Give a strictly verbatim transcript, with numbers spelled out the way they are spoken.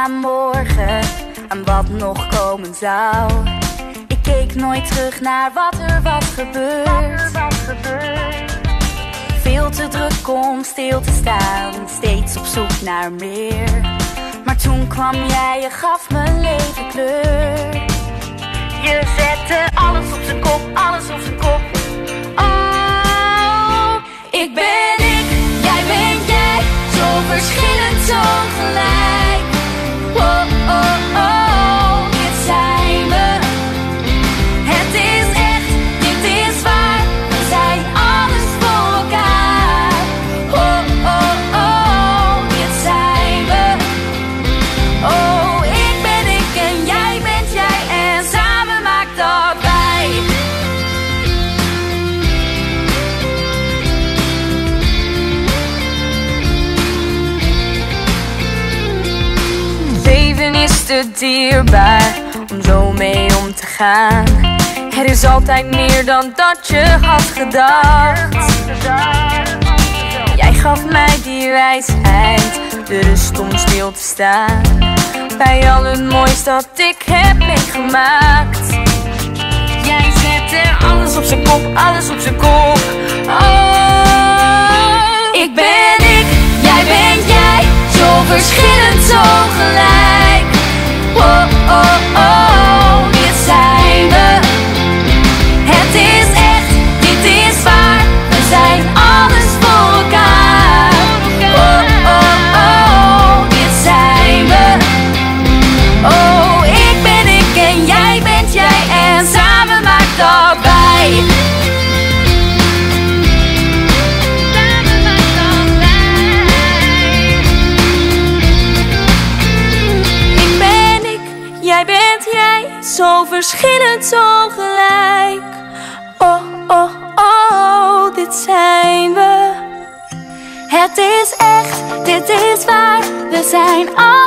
aan morgen, aan wat nog komen zou. Ik keek nooit terug naar wat er was gebeurd. Veel te druk om stil te staan, steeds op zoek naar meer. Maar toen kwam jij, je gaf mijn leven kleur. Je zette alles op zijn kop, alles op zijn kop. Oh, ik ben ik, jij bent jij, zo verschillend, zo gelijk. Oh, oh, oh, dit zijn we. Het is echt, dit is waar, we zijn alles voor elkaar. Oh, oh, oh, dit zijn we. Oh, ik ben ik en jij bent jij en samen maakt dat wij. Leven is te dierbaar om zo mee om te gaan. Er is altijd meer dan dat je had gedacht. Jij gaf mij die wijsheid, de rust om stil te staan. Bij al het moois dat ik heb meegemaakt. Jij zette alles op zijn kop, alles op zijn kop. Oh, ik ben ik, jij bent jij, zo verschillend, zo gelijk. Oh, oh, oh, dit zijn we. Het is echt, dit is waar, we zijn alles voor elkaar. Oh, oh, oh, dit zijn we. Oh, ik ben ik en jij bent jij en samen maakt dat wij. Samen maakt dat wij. Ik ben ik, jij bent jij, zo verschillend, zo gelijk. Oh, oh, oh, dit zijn we. Het is echt, dit is waar, we zijn allemaal.